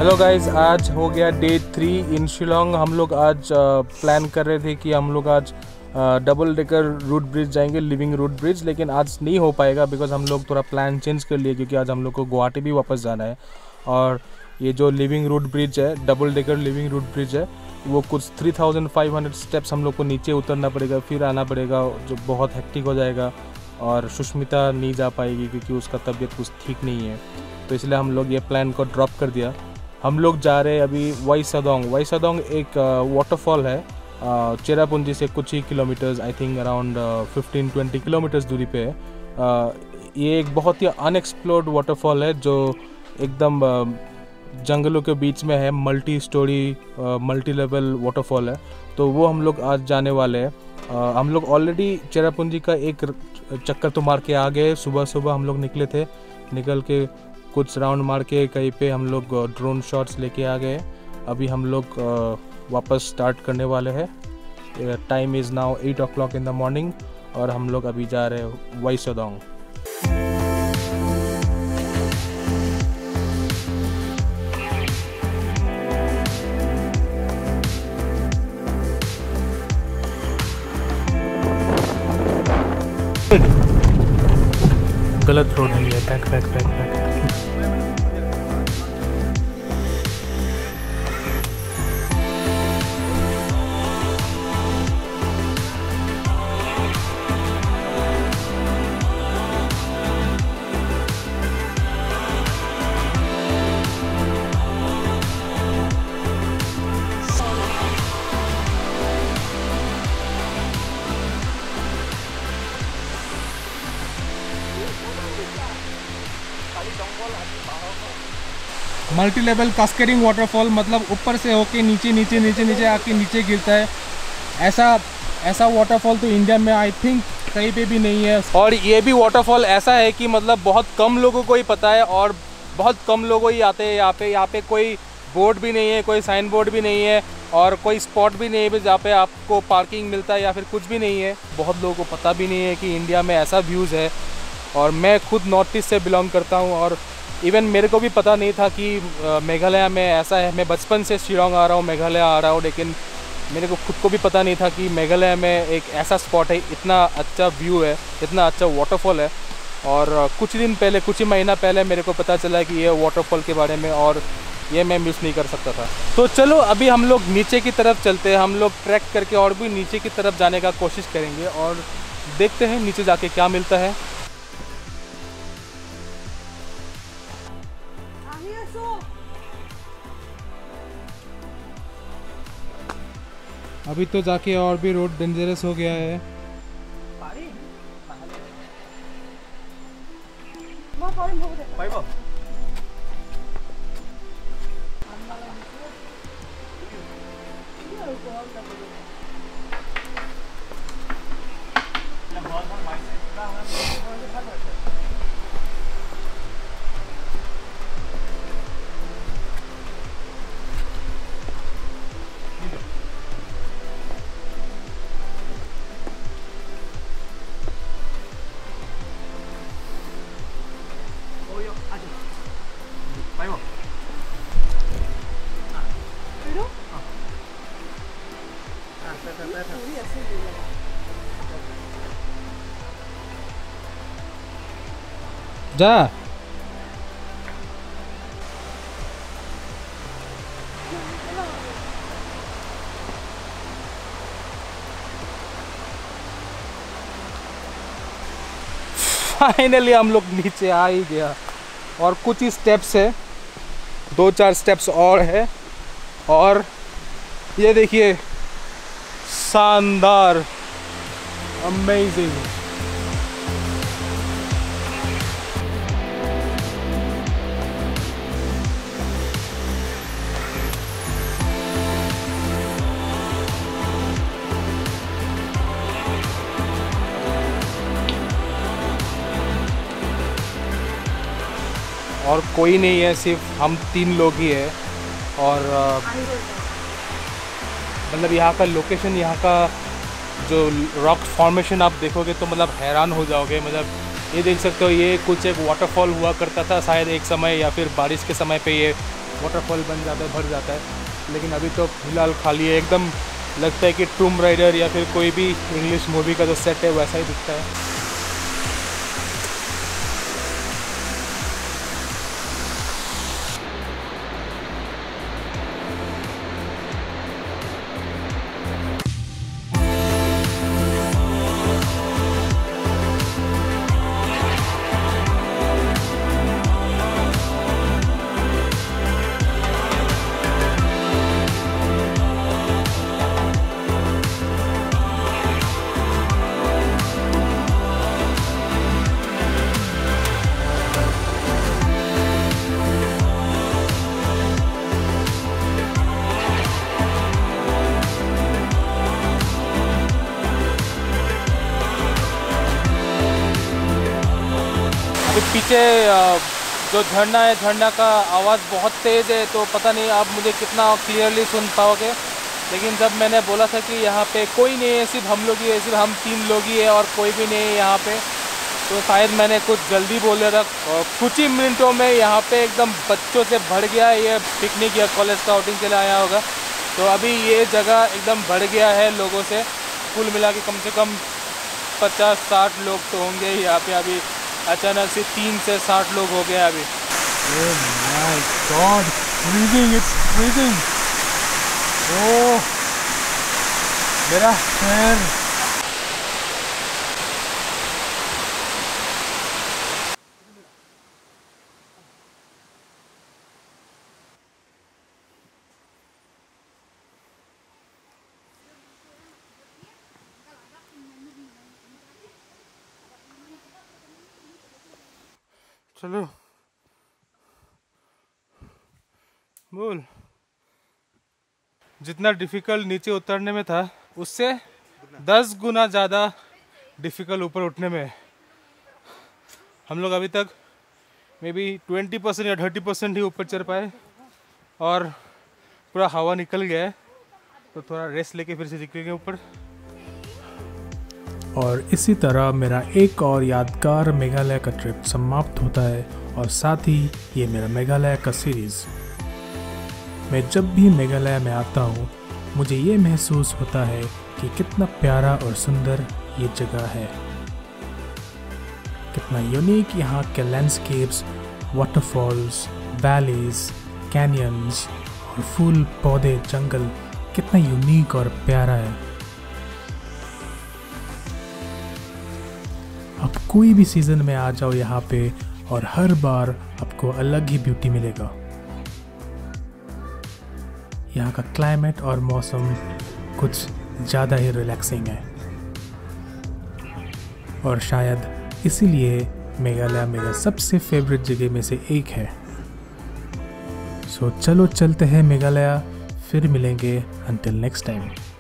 Hello guys, आज हो गया डे 3 इन शिलोंग। हम लोग आज प्लान कर रहे थे कि हम लोग आज डबल डेकर रूट ब्रिज जाएंगे, लिविंग रूट ब्रिज, लेकिन आज नहीं हो पाएगा बिकॉज हम लोग थोड़ा प्लान चेंज कर लिए क्योंकि आज हम लोग को गुवाहाटी भी वापस जाना है। और ये जो लिविंग रूट ब्रिज है, double decker living root bridge है, वो कुछ 3500 स्टेप्स हम लोग को नीचे उतरना पड़ेगा, फिर आना पड़ेगा, जो बहुत हेक्टिक हो जाएगा। और सुष्मिता नहीं जा पाएगी क्योंकि उसका तबीयत कुछ ठीक नहीं है, तो इसलिए हम लोग ये प्लान को ड्रॉप कर दिया। हम लोग जा रहे हैं अभी वई सदोंग एक वाटरफॉल है, चेरापुंजी से कुछ ही kilometres, I think around 15-20 kilometres दूरी पे है। ये एक बहुत ही अनएक्सप्लोर्ड वाटरफॉल है जो एकदम जंगलों के बीच में है, multi storey multi level waterfall है, तो वो हम लोग आज जाने वाले हैं। हम लोग ऑलरेडी चेरापुंजी का एक चक्कर तो मार के आ गए। सुबह हम लोग निकले थे, निकल के कुछ राउंड मार के कहीं पे हम लोग ड्रोन शॉट्स लेके आ गए। अभी हम लोग वापस स्टार्ट करने वाले हैं। Time is now 8 o'clock in the morning और हम लोग अभी जा रहे हैं वई सौदोंग। गलत रोड है ये, back. Multi level cascading waterfall, मतलब ऊपर से होके नीचे आके नीचे गिरता है। ऐसा वाटरफॉल तो इंडिया में आई थिंक कहीं पे भी नहीं है। और ये भी वाटरफॉल ऐसा है कि मतलब बहुत कम लोगों को ही पता है और बहुत कम लोग ही आते हैं यहाँ पे कोई बोर्ड भी नहीं है, कोई साइन बोर्ड भी नहीं है और कोई स्पॉट भी नहीं है जहाँ पे आपको पार्किंग मिलता है या फिर कुछ भी नहीं है। बहुत लोगों को पता भी नहीं है कि इंडिया में ऐसा व्यूज़ है। और मैं खुद नॉर्थ ईस्ट से बिलोंग करता हूँ और इवन मेरे को भी पता नहीं था कि मेघालय में ऐसा है। मैं बचपन से शिलोंग आ रहा हूँ, मेघालय आ रहा हूँ, लेकिन मेरे को खुद को भी पता नहीं था कि मेघालय में एक ऐसा स्पॉट है, इतना अच्छा व्यू है, इतना अच्छा वाटरफॉल है। और कुछ ही महीना पहले मेरे को पता चला कि ये वाटरफॉल के बारे में, और ये मैं मिस नहीं कर सकता था। तो चलो अभी हम लोग नीचे की तरफ चलते हैं। हम लोग ट्रैक करके और भी नीचे की तरफ जाने का कोशिश करेंगे और देखते हैं नीचे जाके क्या मिलता है। अभी तो जाके और भी रोड डेंजरस हो गया है। जा फाइनली हम लोग नीचे आ ही गया और कुछ ही स्टेप्स है, 2-4 स्टेप्स और है। और ये देखिए, शानदार, अमेजिंग। और कोई नहीं है, सिर्फ हम 3 लोग ही है। और मतलब यहाँ का लोकेशन, यहाँ का जो रॉक फॉर्मेशन आप देखोगे तो मतलब हैरान हो जाओगे। मतलब ये देख सकते हो, ये कुछ एक वाटरफॉल हुआ करता था शायद एक समय, या फिर बारिश के समय पे ये वाटरफॉल बन जाता है, भर जाता है। लेकिन अभी तो फिलहाल खाली है, एकदम लगता है कि टूम राइडर या फिर कोई भी इंग्लिश मूवी का जो सेट है वैसा ही दिखता है। अभी पीछे जो झरना है, झरना का आवाज़ बहुत तेज़ है, तो पता नहीं आप मुझे कितना क्लियरली सुन पाओगे। लेकिन जब मैंने बोला था कि यहाँ पे कोई नहीं है, सिर्फ हम लोग ही है, सिर्फ हम 3 लोग ही है और कोई भी नहीं है यहाँ पे, तो शायद मैंने कुछ जल्दी बोल दिया था। और कुछ ही मिनटों में यहाँ पे एकदम बच्चों से भर गया है। ये पिकनिक या कॉलेज का आउटिंग के लिए आया होगा, तो अभी ये जगह एकदम भर गया है लोगों से। कुल मिला के कम से कम 50-60 लोग तो होंगे यहाँ पे। अभी अचानक से 3 से 60 लोग हो गए अभी। Oh my God, freezing, it's freezing. Oh, मेरा पैर। चलो बोल। जितना डिफ़िकल्ट नीचे उतरने में था उससे 10 गुना ज़्यादा डिफ़िकल्ट ऊपर उठने में। हम लोग अभी तक मे बी 20% या 30% ही ऊपर चढ़ पाए और पूरा हवा निकल गया है, तो थोड़ा रेस्ट लेके फिर से निकलेंगे ऊपर। और इसी तरह मेरा एक और यादगार मेघालय का ट्रिप समाप्त होता है, और साथ ही ये मेरा मेघालय का सीरीज़। मैं जब भी मेघालय में आता हूँ मुझे ये महसूस होता है कि कितना प्यारा और सुंदर ये जगह है, कितना यूनिक यहाँ के लैंडस्केप्स, वाटरफॉल्स, वैलीज, कैनियंस और फूल पौधे, जंगल कितना यूनिक और प्यारा है। आप कोई भी सीज़न में आ जाओ यहाँ पे और हर बार आपको अलग ही ब्यूटी मिलेगा। यहाँ का क्लाइमेट और मौसम कुछ ज़्यादा ही रिलैक्सिंग है, और शायद इसीलिए मेघालय मेरा सबसे फेवरेट जगह में से एक है। सो चलो चलते हैं मेघालय, फिर मिलेंगे। Until next time.